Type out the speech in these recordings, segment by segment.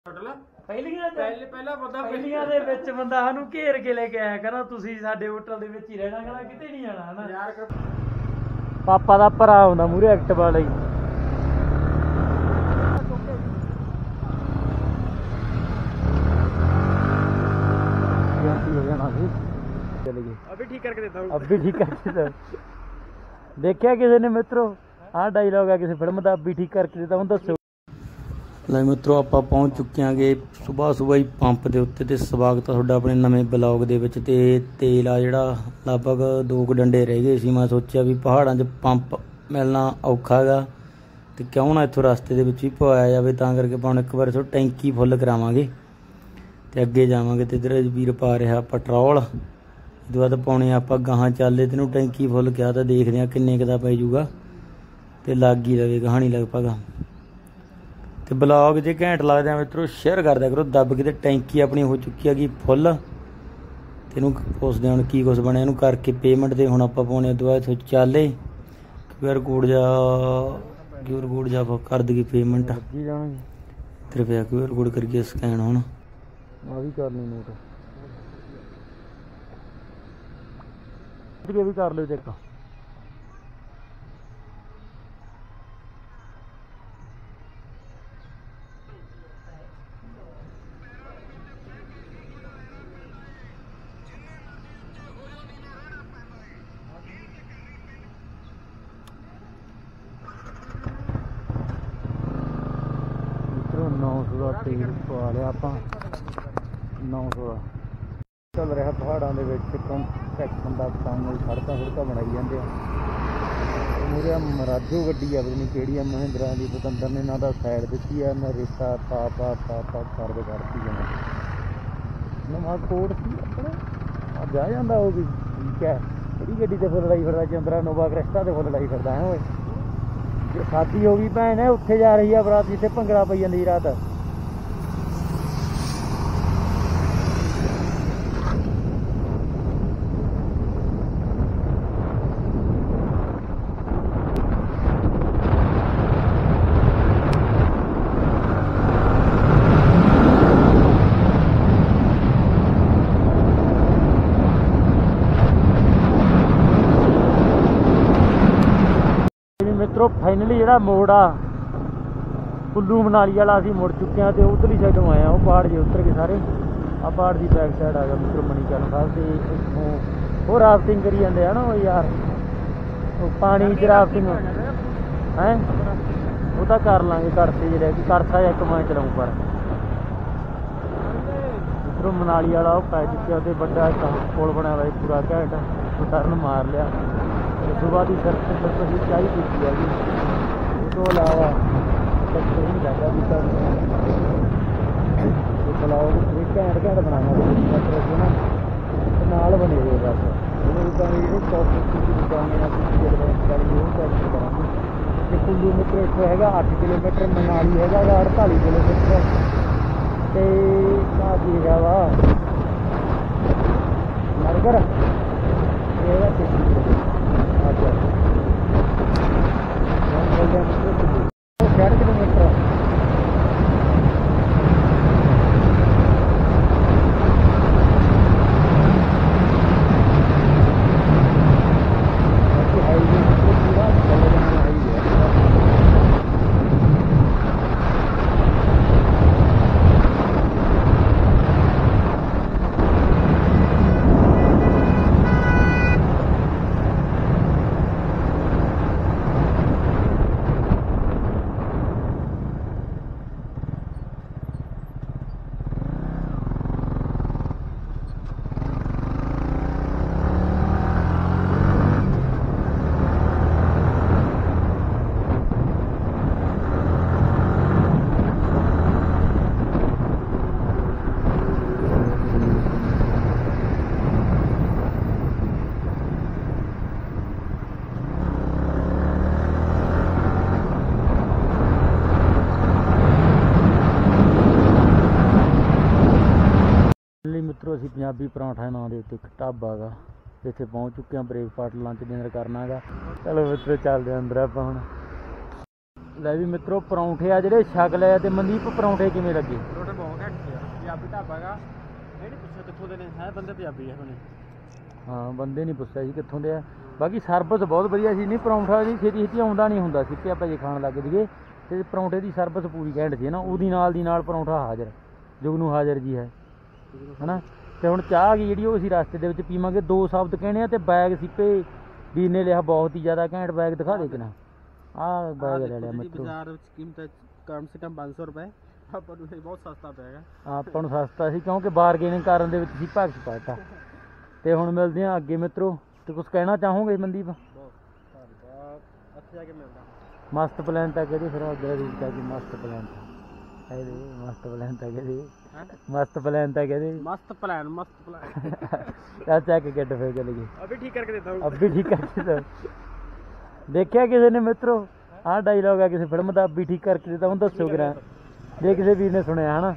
ਪਹਿਲੀਆਂ ਦੇ ਵਿੱਚ ਬੰਦਾ ਸਾਨੂੰ ਘੇਰ ਕੇ ਲੈ ਕੇ ਆਇਆ ਕਹਿੰਦਾ ਤੁਸੀਂ ਸਾਡੇ ਹੋਟਲ ਦੇ ਵਿੱਚ ਹੀ ਰਹਿਣਾ, ਕਹਿੰਦਾ ਕਿਤੇ ਨਹੀਂ ਜਾਣਾ ਹਨਾ ਯਾਰ। ਪਾਪਾ ਦਾ ਭਰਾ ਹੁੰਦਾ ਮੂਹਰੇ ਐਕਟਿਵਾ ਲਈ। ਹੋ ਜਾਣਾ ਸੀ चले गए अभी ठीक करके देता हूँ, अभी ठीक करके देता। देखा किसी ने मित्रों हाँ डायलॉग है किसी फिल्म का, अभी ठीक करके देता हूँ। दसो ਲੈ ਮਿੱਤਰੋ ਆਪਾਂ ਪਹੁੰਚ ਚੁੱਕੇ ਆਂਗੇ ਸੁਬਾਹ ਹੀ ਪੰਪ ਦੇ ਉੱਤੇ ਤੇ ਸਵਾਗਤ ਹੈ ਤੁਹਾਡਾ ਆਪਣੇ ਨਵੇਂ ਬਲੌਗ ਦੇ ਵਿੱਚ। ਤੇ ਤੇਲ ਆ ਜਿਹੜਾ ਲਗਭਗ 2 ਡੰਡੇ ਰਹਿ ਗਏ ਸੀ। ਮੈਂ ਸੋਚਿਆ ਵੀ ਪਹਾੜਾਂ 'ਚ ਪੰਪ ਮਿਲਣਾ ਔਖਾ ਹੈਗਾ ਤੇ ਕਿਉਂ ਨਾ ਇੱਥੋਂ ਰਸਤੇ ਦੇ ਵਿੱਚ ਹੀ ਪਵਾਇਆ ਜਾਵੇ, ਤਾਂ ਕਰਕੇ ਆਪਾਂ ਹੁਣ ਇੱਕ ਵਾਰ ਇੱਥੋਂ ਟੈਂਕੀ ਫੁੱਲ ਕਰਾਵਾਂਗੇ ਤੇ ਅੱਗੇ ਜਾਵਾਂਗੇ। ਤੇ ਇੱਧਰ ਵੀਰ ਪਾ ਰਿਹਾ ਪੈਟਰੋਲ, ਇਹ ਤੋਂ ਬਾਅਦ ਪਾਉਣੇ ਆਪਾਂ ਗਾਹਾਂ ਚੱਲੇ। ਤੈਨੂੰ ਟੈਂਕੀ ਫੁੱਲ ਕਿਹਾ ਤਾਂ ਦੇਖਦੇ ਹਾਂ ਕਿੰਨੇ ਕੁ ਦਾ ਪੈ ਜੂਗਾ ਤੇ ਲੱਗ ਹੀ ਲਵੇ ਕਹਾਣੀ ਲਗਭਗ। ਤੇ ਬਲੌਗ ਜੇ ਘੈਂਟ ਲੱਗਦਾ ਮਿੱਤਰੋ ਸ਼ੇਅਰ ਕਰ ਦਿਆ ਕਰੋ ਦੱਬ ਕੇ। ਤੇ ਟੈਂਕੀ ਆਪਣੀ ਹੋ ਚੁੱਕੀ ਹੈਗੀ ਫੁੱਲ ਤੇ ਇਹਨੂੰ ਪੁੱਛਦੇ ਹੁਣ ਕੀ ਕੁਛ ਬਣਿਆ, ਇਹਨੂੰ ਕਰਕੇ ਪੇਮੈਂਟ ਤੇ ਹੁਣ ਆਪਾਂ ਪਾਉਣੇ ਤੋਂ ਬਾਅਦ ਚੱਲੇ QR ਕੋਡ ਜਾ ਕਰ ਦੇਗੀ ਪੇਮੈਂਟ ਤੇ ਰੁਪਇਆ QR ਕੋਡ ਕਰੀਏ ਸਕੈਨ। ਹੁਣ ਆ ਵੀ ਕਰਨੀ ਨੋਟ ਵੀ ਕਰ ਲਿਓ ਚੈੱਕ। ਤੇਲ ਪਵਾ ਲਿਆ ਆਪਾਂ 900 ਦਾ। ਚੱਲ ਰਿਹਾ ਪਹਾੜਾਂ ਦੇ ਵਿੱਚ ਕੰਸਟਰਕਸ਼ਨ ਦਾ ਕੰਮ, ਸੜਕਾਂ ਬਣਾਈ ਜਾਂਦੇ ਆ। ਮੂਹਰੇ ਮਰਾਜੋ ਗੱਡੀ ਆ ਪਤਾ ਨਹੀਂ ਕਿਹੜੀ ਆ, ਮਹਿੰਦਰਾ ਦੀ। ਪਤੰਦਰ ਨੇ ਨਾ ਤਾਂ ਸਾਈਡ ਦਿੱਤੀ ਆ ਨਾ ਰੇਤਾ ਪਾ ਕਰਦੇ ਕਰਤੀ ਜਾਣਾ। ਨਵਾਂ ਕੋਡ ਸੀ ਆਪਣਾ ਜਾ ਜਾਂਦਾ ਉਹ ਵੀ ਠੀਕ ਹੈ। ਕਿਹੜੀ ਗੱਡੀ ਤੇ ਫੁੱਲ ਲਾਈ ਫਿਰਦਾ ਚੰਦਰਾ ਨੋਵਾ ਕ੍ਰਿਸਟਾ ਤੇ ਫੁੱਲ ਲਾਈ ਫਿਰਦਾ ਹੈ ਓਏ। ਜੇ ਸ਼ਾਦੀ ਹੋ ਗਈ ਭੈਣ ਹੈ ਉੱਥੇ ਜਾ ਰਹੀ ਆ ਬਰਾਤ, ਜਿੱਥੇ ਭੰਗੜਾ ਪਈ ਜਾਂਦੀ ਰਾਤ। ਮਿੱਤਰੋ ਫਾਈਨਲੀ ਜਿਹੜਾ ਮੋੜ ਆ ਕੁੱਲੂ ਮਨਾਲੀ ਵਾਲਾ ਅਸੀਂ ਮੁੜ ਚੁੱਕੇ ਹਾਂ ਤੇ ਉਧਰਲੀ ਸਾਈਡੋਂ ਆਏ ਆ। ਉਹ ਪਹਾੜ ਜੇ ਉੱਤਰ ਕੇ ਸਾਰੇ ਆ ਪਹਾੜ ਦੀ ਬੈਕ ਸਾਈਡ ਆ ਗਿਆ ਮਿੱਤਰੋ ਮਨੀਕਰਨ ਸਾਹਿਬ। ਤੇ ਇੱਥੋਂ ਉਹ ਰਾਫਟਿੰਗ ਕਰੀ ਜਾਂਦੇ ਆ ਨਾ ਉਹ ਯਾਰ, ਉਹ ਪਾਣੀ 'ਚ ਰਾਫਟਿੰਗ ਹੈ ਉਹ ਤਾਂ ਕਰ ਲਾਂਗੇ। ਕਰਸੇ ਜੇ ਰਹਿ ਗਈ ਕਰਸਾ ਇੱਕ ਮੈਂ ਚਲਾਊਂ ਪਰ ਮਿੱਤਰੋ ਮਨਾਲੀ ਵਾਲਾ ਉਹ ਪੈ ਚੁੱਕਿਆ ਤੇ ਵੱਡਾ ਪੁਲ ਬਣਿਆ ਹੋਇਆ ਪੂਰਾ ਘੈਂਟ। ਟਰਨ ਮਾਰ ਲਿਆ। ਸੁਬਾਹ ਦੀ ਸਰਕਟ ਅਸੀਂ ਚਾਹੀ ਪੀਤੀ ਹੈਗੀ। ਉਹ ਤੋਂ ਇਲਾਵਾ ਨਹੀਂ ਲੱਗਾ ਵੀ ਤਾਂ ਬਲੌਗ ਘੈਂਟ ਬਣਾਉਣਾ ਨਾਲ ਬਣੇ ਹੋਏ ਬਸ। ਉਹਨੂੰ ਵੀ ਤਾਂ ਜਿਹੜੇ ਸੌਫਟ ਦੁਕਾਨਾਂ ਕਰਾਂਗੇ। ਤੇ ਕੁੱਲੂ ਮਿੱਤਰ ਇੱਥੋਂ ਹੈਗਾ 8 ਕਿਲੋਮੀਟਰ, ਮਨਾਲੀ ਹੈਗਾ 48 ਕਿਲੋਮੀਟਰ। ਤੇ ਆ ਕੀ ਹੈਗਾ ਵਾ ਨਰਗਰ ਇਹ ਹੈਗਾ 33 ਕਿਲੋਮੀਟਰ। डेढ़ किलोमीटर ਮਿੱਤਰੋ ਅਸੀਂ ਪੰਜਾਬੀ ਪਰੌਂਠਾ ਨਾਂ ਦੇ ਉੱਤੇ ਇੱਕ ਢਾਬਾ ਗਾ, ਇੱਥੇ ਪਹੁੰਚ ਚੁੱਕੇ ਹਾਂ। ਬ੍ਰੇਕਫਾਸਟ ਲੰਚ ਡਿਨਰ ਕਰਨਾ ਗਾ। ਚਲੋ ਮਿੱਤਰੋ ਚੱਲਦੇ ਅੰਦਰ ਆਪਾਂ ਹੁਣ। ਲੈ ਵੀ ਮਿੱਤਰੋ ਪਰੌਂਠੇ ਆ ਜਿਹੜੇ ਛਕ ਲਏ। ਤੇ ਮਨਦੀਪ ਪਰੌਂਠੇ ਕਿਵੇਂ ਲੱਗੇ? ਪੰਜਾਬੀ ਢਾਬਾ ਹੈਗਾ। ਇਹ ਨਹੀਂ ਪੁੱਛਿਆ ਕਿੱਥੋਂ ਦੇ ਨੇ, ਹੈ ਬੰਦੇ ਪੰਜਾਬੀ ਆ ਹੁਣੇ। ਹਾਂ ਬੰਦੇ ਨਹੀਂ ਪੁੱਛਿਆ ਸੀ ਕਿੱਥੋਂ ਦੇ ਆ। ਬਾਕੀ ਸਰਵਿਸ ਬਹੁਤ ਵਧੀਆ ਸੀ। ਨਹੀਂ ਪਰੌਂਠਾ ਦੀ ਛੇਤੀ ਛੇਤੀ ਆਉਂਦਾ ਨਹੀਂ ਹੁੰਦਾ ਸੀ ਕਿ ਆਪਾਂ ਜੇ ਖਾਣ ਲੱਗ ਜਾਈਏ, ਅਤੇ ਪਰੌਂਠੇ ਦੀ ਸਰਵਿਸ ਪੂਰੀ ਘੈਂਟ ਸੀ ਨਾ। ਉਹਦੀ ਨਾਲ ਦੀ ਨਾਲ ਪਰੌਂਠਾ ਹਾਜ਼ਰ, ਜੁਗਨੂ ਹਾਜ਼ਰ ਜੀ ਹੈ ਨਾ। ਅਤੇ ਹੁਣ ਚਾਹ ਗਈ ਜਿਹੜੀ ਉਹ ਅਸੀਂ ਰਸਤੇ ਦੇ ਵਿੱਚ ਪੀਵਾਂਗੇ। 2 ਸ਼ਬਦ ਕਹਿਣੇ ਆ ਅਤੇ ਬੈਗ ਸਿੱਪੇ ਵੀਰ ਨੇ ਲਿਆ ਬਹੁਤ ਹੀ ਜ਼ਿਆਦਾ ਘੈਂਟ ਬੈਗ। ਦਿਖਾ ਦੇ ਕਿਨਾ ਆਹ ਬੈਗ ਲੈ ਲਿਆ ਮਿੱਤਰੋ। ਬਾਜ਼ਾਰ ਵਿੱਚ ਕੀਮਤ ਕਮ ਸੇ ਕਮ 500 ਰੁਪਏ, ਆਪਾਂ ਨੂੰ ਬਹੁਤ ਸਸਤਾ ਪੈ ਗਿਆ। ਆਪਾਂ ਨੂੰ ਸਸਤਾ ਸੀ ਕਿਉਂਕਿ ਬਾਰਗੇਨਿੰਗ ਕਰਨ ਦੇ ਵਿੱਚ ਸੀ ਭਗਤ ਪਾਤਾ। ਅਤੇ ਹੁਣ ਮਿਲਦੇ ਹਾਂ ਅੱਗੇ ਮਿੱਤਰੋ। ਅਤੇ ਕੁਛ ਕਹਿਣਾ ਚਾਹੋਗੇ ਮਨਦੀਪ? ਉੱਥੇ ਜਾ ਕੇ ਮਿਲਦਾ। ਮਸਤ ਪਲਾਨ ਤਾਂ ਕਹਦੇ ਫਿਰ ਅੱਗੇ ਦੀ ਜਾ ਕੇ ਮਸਤ ਪਲਾਨ ਇਹਦੇ ਮਸਤ ਪਲਾਨ ਤਾਂ ਕਹਦੇ ਮਸਤ ਪਲਾਨ ਤਾਂ ਕਹਦੇ मस्त प्लान मस्त प्लान। ਚੱਲ ਚੱਕ ਕੇ ਫਿਰ ਚਲੇ ਗਏ। अभी ठीक करके देता हूँ। ਅੱਬੀ ਠੀਕ ਕਰਕੇ ਦੋ। ਦੇਖਿਆ ਕਿਸੇ ਨੇ ਮਿੱਤਰੋ ਆਹ ਡਾਇਲੋਗ ਆ ਕਿਸੇ ਫਿਲਮ ਦਾ, ਅੱਬੀ ਠੀਕ ਕਰਕੇ ਦਿੱਤਾ। ਹੁਣ ਦੱਸੋ ਕਿਰਾ ਜੇ ਕਿਸੇ ਵੀਰ ਨੇ ਸੁਣਿਆ ਹੈ ਨਾ।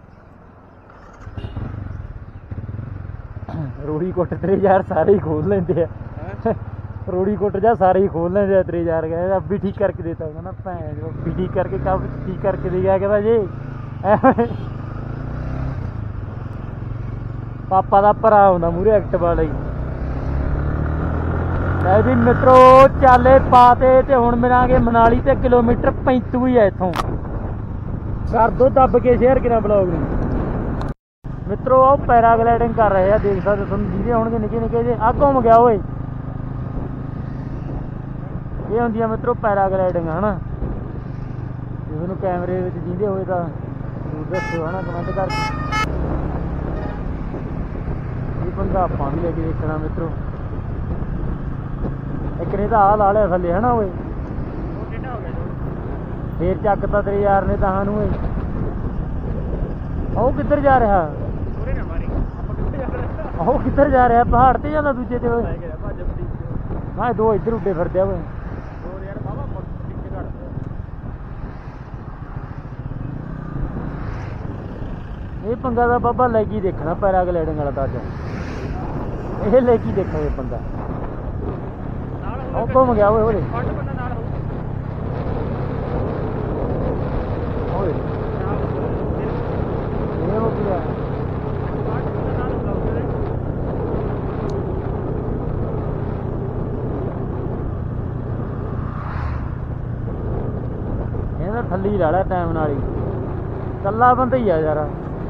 ਰੋੜੀ ਕੁੱਟ ਤੇਰੇ ਯਾਰ ਸਾਰੇ ਹੀ ਖੋਲ ਲੈਂਦੇ ਆ। ਰੋੜੀ ਕੁੱਟ ਜਾ ਸਾਰੇ ਹੀ ਖੋਲ ਲੈਂਦੇ ਆ ਤੇਰੇ ਯਾਰ। ਕਹਿੰਦੇ ਅੱਬੀ ਠੀਕ ਕਰਕੇ ਦੇਤਾ ਉਹਨਾਂ ਨਾ ਭੈਣ ਅੱਬੀ ਠੀਕ ਕਰਕੇ ਕੰਮ ਠੀਕ ਕਰਕੇ ਦੇ ਗਿਆ। ਕਹਿੰਦਾ ਜੀ ਪਾਪਾ ਦਾ ਭਰਾ ਆਉਂਦਾ ਮੂਹਰੇ ਐਕਟਿਵਾ ਲਈ। ਲੈ ਵੀ ਮਿੱਤਰੋ ਚਾਲੇ ਪਾਤੇ ਤੇ ਹੁਣ ਮਿਲਾਂਗੇ ਮਨਾਲੀ ਤੇ ਕਿਲੋਮੀਟਰ 35 ਹੀ ਹੈ ਇੱਥੋਂ। ਕਰ ਦੋ ਦੱਬ ਕੇ ਸ਼ੇਅਰ ਕਿਨਾ ਬਲੌਗ ਨੂੰ ਮਿੱਤਰੋ। ਉਹ ਪੈਰਾਗਲਾਈਡਿੰਗ ਕਰ ਰਹੇ ਆ, ਦੇਖ ਸਕਦੇ ਤੁਹਾਨੂੰ ਜਿਹਦੇ ਹੋਣਗੇ ਨਿੱਕੇ ਨਿੱਕੇ ਜੇ। ਆ ਘੁੰਮ ਗਿਆ ਓਏ। ਇਹ ਹੁੰਦੀ ਆ ਮਿੱਤਰੋ ਪੈਰਾਗਲਾਈਡਿੰਗ ਹੈ ਨਾ। ਜੇ ਤੁਹਾਨੂੰ ਕੈਮਰੇ ਵਿੱਚ ਜਿਹਦੇ ਹੋਏ ਤਾਂ ਜ਼ਰੂਰ ਦੱਸਿਓ ਹੈ ਨਾ ਕਮੈਂਟ ਕਰਕੇ। ਇਹ ਪੰਗਾ ਆਪਾਂ ਵੀ ਲੈ ਕੇ ਦੇਖਣਾ ਮਿੱਤਰੋ। ਇੱਕ ਨੇ ਤਾਂ ਆਹ ਲਾ ਲਿਆ ਥੱਲੇ ਹੈ ਨਾ ਓਏ। ਫੇਰ ਚੱਕਤਾ ਤੇਰੇ ਯਾਰ ਨੇ ਤਾਂ ਨੂੰ ਓਏ। ਉਹ ਕਿੱਧਰ ਜਾ ਰਿਹਾ? ਉਹ ਕਿੱਧਰ ਜਾ ਰਿਹਾ? ਪਹਾੜ ਤੇ ਜਾਂਦਾ ਦੂਜੇ ਤੇ ਓਏ। ਹਾਂ 2 ਇੱਧਰ ਉੱਡੇ ਫਿਰਦੇ ਆ ਓਏ। ਇਹ ਪੰਗਾ ਦਾ ਬਾਬਾ ਲੈ ਕੇ ਦੇਖਣਾ ਪੈਰਾਗਲਾਈਡਿੰਗ ਵਾਲਾ ਤਾਂ ਅੱਜ ਇਹ ਲੈ ਕੇ ਦੇਖਾਂਗੇ ਪੰਗਾ। ਉਹ ਘੁੰਮ ਗਿਆ ਓਏ ਹੋਰੇ ਓਏ। ਇਹ ਹੋ ਗਿਆ ਇਹਦਾ ਥੱਲੇ ਹੀ ਲਾ ਲਿਆ ਟਾਈਮ ਨਾਲ ਹੀ। ਇਕੱਲਾ ਬੰਦਾ ਹੀ ਆ ਯਾਰ।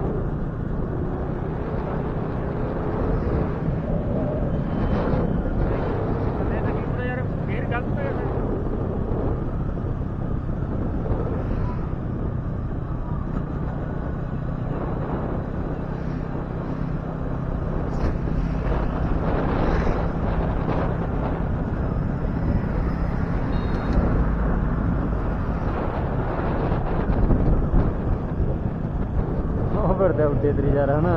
ਫਿਰਦਾ ਉੱਡੇ ਤੇਰੇ ਯਾਰ ਹੈ ਨਾ।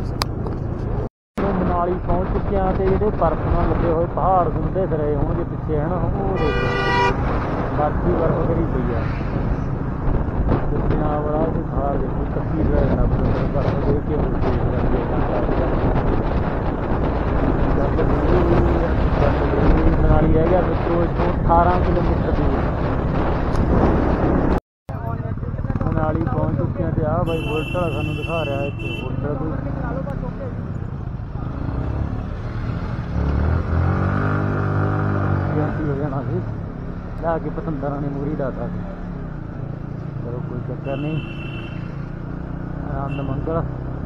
ਮਨਾਲੀ ਪਹੁੰਚ ਚੁੱਕੇ ਹਾਂ ਅਤੇ ਜਿਹੜੇ ਬਰਫ ਨਾਲ ਲੱਗੇ ਹੋਏ ਪਹਾੜ ਗੁੰਦੇ ਫਿਰ ਰਹੇ ਹੋਣਗੇ ਪਿੱਛੇ ਹੈ ਨਾ। ਉਹ ਦੇਖੋ ਬਰਫ ਹੀ ਬਰਫ ਕਰੀ ਪਈ ਆ। ਨਾਲ ਬੜਾ ਖਾਰ ਦੇਖੋ ਕੱਪੀ ਰਹਿਣਾ ਬਰਫ ਦੇਖ ਕੇ ਮਨਾਲੀ ਰਹਿ ਗਿਆ ਮਿੱਤਰੋ ਇੱਥੋਂ 18 ਕਿਲੋਮੀਟਰ ਦੂਰ। ਮਨਾਲੀ ਪਹੁੰਚ ਚੁੱਕੇ ਹਾਂ ਅਤੇ ਆਹ ਬਾਈ ਬੁਲਟ ਵਾਲਾ ਸਾਨੂੰ ਦਿਖਾ ਰਿਹਾ ਇੱਥੇ ਹੋਟਲ ਕੋਈ। ਹੋ ਜਾਣਾ ਸੀ ਲਿਆ ਕੇ ਪਤੰਦਰਾਂ ਨੇ ਮੂਹਰੀ ਡਾਤਾ ਸੀ। ਚਲੋ ਕੋਈ ਚੱਕਰ ਨਹੀਂ, ਆਨੰਦ ਮੰਗਲ।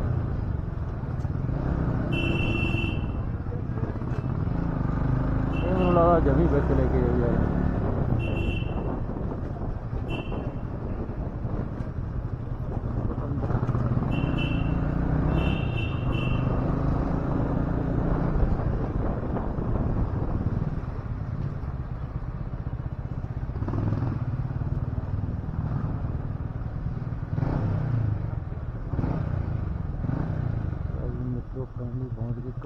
ਇਹ ਮੈਨੂੰ ਲੱਗਦਾ ਜਮੀ ਵਿੱਚ ਲੈ ਕੇ ਜਾਊ ਯਾਰ। ਪਹੁੰਚ ਕੇ ਇੱਕ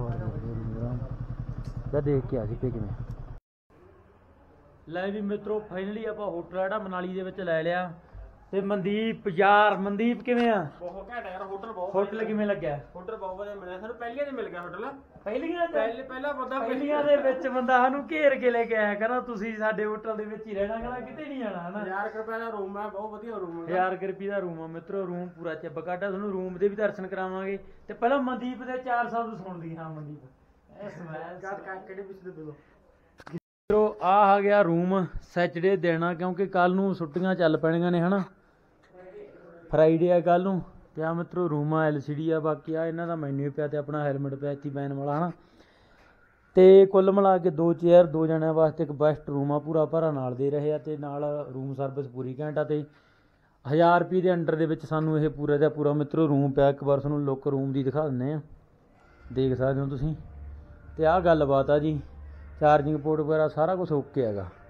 ਵਾਰ ਦੇਖ ਕੇ ਆ ਸੀ ਕਿਵੇਂ। ਲੈ ਵੀ ਮਿੱਤਰੋ ਫਾਈਨਲੀ ਆਪਾਂ ਹੋਟਲ ਜਿਹੜਾ ਮਨਾਲੀ ਦੇ ਵਿੱਚ ਲੈ ਲਿਆ ਤੇ ਮਨਦੀਪ ਯਾਰ, ਮਨਦੀਪ ਕਿਵੇਂ ਆ? ਬਹੁਤ ਘੈਂਟ ਯਾਰ, ਹੋਟਲ ਬਹੁਤ ਹੋਟਲ ਕਿਵੇਂ ਲੱਗਿਆ? ਹੋਟਲ ਬਹੁਤ ਵਧੀਆ ਮਿਲਿਆ ਸਾਨੂੰ, ਪਹਿਲੀਆਂ 'ਚ ਮਿਲ ਗਿਆ ਹੋਟਲ। ਪਹਿਲੀਆਂ ਪਹਿਲਾ ਬੰਦਾ ਪਹਿਲੀਆਂ ਦੇ ਵਿੱਚ ਬੰਦਾ ਸਾਨੂੰ ਘੇਰ ਕੇ ਲੈ ਕੇ ਆਇਆ ਕਹਿੰਦਾ ਤੁਸੀਂ ਸਾਡੇ ਹੋਟਲ ਦੇ ਵਿੱਚ ਹੀ ਰਹਿਣਾ, ਕਹਿੰਦਾ ਕਿਤੇ ਨਹੀਂ ਜਾਣਾ ਹਨਾ। 1000 ਰੁਪਏ ਦਾ ਰੂਮ ਹੈ, ਬਹੁਤ ਵਧੀਆ ਰੂਮ ਹੈ। 1000 ਰੁਪਏ ਦਾ ਰੂਮ ਆ ਮਿੱਤਰੋ, ਰੂਮ ਪੂਰਾ ਚੱਬ ਕਾਟਾ। ਤੁਹਾਨੂੰ ਰੂਮ ਦੇ ਵੀ ਦਰਸ਼ਨ ਕਰਾਵਾਂਗੇ ਤੇ ਪਹਿਲਾਂ ਮਨਦੀਪ ਦੇ 4 ਸ਼ਬਦ ਸੁਣਦੀ। ਹਾਂ ਮਨਦੀਪ, ਇਹ ਸਮੈਲ ਕਿਹੜੇ ਪਿੱਛੇ ਦੇ ਦੋ ਮਿੱਤਰੋ, ਆ ਗਿਆ ਰੂਮ। ਸੈਚਰਡੇ ਦੇਣਾ ਕਿਉਂਕਿ ਕੱਲ ਨੂੰ ਛੁੱਟੀਆਂ ਚੱਲ ਪੈਣੀਆਂ ਨੇ ਹਨਾ, ਫਰਾਈਡੇ ਆ ਕੱਲ ਨੂੰ। ਤੇ ਆ ਮਿੱਤਰੋ ਰੂਮ ਆ, LCD ਆ। ਬਾਕੀ ਆ ਇਹਨਾਂ ਦਾ ਮੈਨੂ ਪਿਆ ਤੇ ਆਪਣਾ ਹੈਲਮਟ ਪਿਆ ਇੱਥੇ ਬੈਨ ਵਾਲਾ ਹਨਾ। ਤੇ ਕੁੱਲ ਮਿਲਾ ਕੇ 2 ਚੇਅਰ 2 ਜਣਿਆਂ ਵਾਸਤੇ ਇੱਕ ਬੈਸਟ ਰੂਮ ਆ, ਪੂਰਾ ਭਰਾ ਨਾਲ ਦੇ ਰਹੇ ਆ ਤੇ ਨਾਲ ਰੂਮ ਸਰਵਿਸ ਪੂਰੀ ਘੈਂਟ ਆ। ਤੇ 1000 ਰੁਪਏ ਦੇ ਅੰਡਰ ਦੇ ਵਿੱਚ ਸਾਨੂੰ ਇਹ ਪੂਰਾ ਦਾ ਪੂਰਾ ਮਿੱਤਰੋ ਰੂਮ ਪਿਆ। ਇੱਕ ਵਾਰ ਤੁਹਾਨੂੰ ਲੁੱਕ ਰੂਮ ਦੀ ਦਿਖਾ ਦਿੰਦੇ ਆ, ਦੇਖ ਸਕਦੇ ਹੋ ਤੁਸੀਂ। ਤੇ ਆਹ ਗੱਲਬਾਤ ਆ ਜੀ, ਚਾਰਜਿੰਗ ਪੋਰਟ ਵਗੈਰਾ ਸਾਰਾ ਕੁਝ ਓਕੇ ਹੈਗਾ।